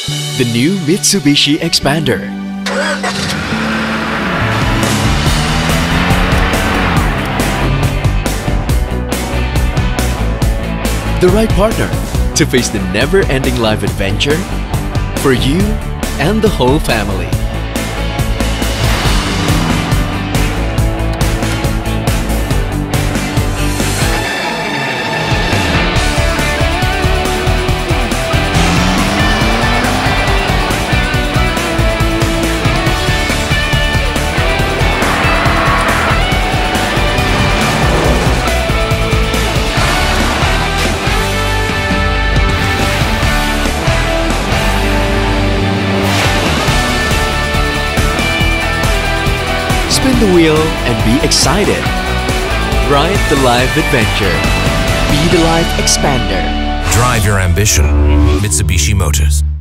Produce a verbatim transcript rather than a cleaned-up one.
The new Mitsubishi Xpander. The right partner to face the never-ending life adventure for you and the whole family. Spin the wheel and be excited. Ride the life adventure. Be the life expander. Drive your ambition. Mitsubishi Motors.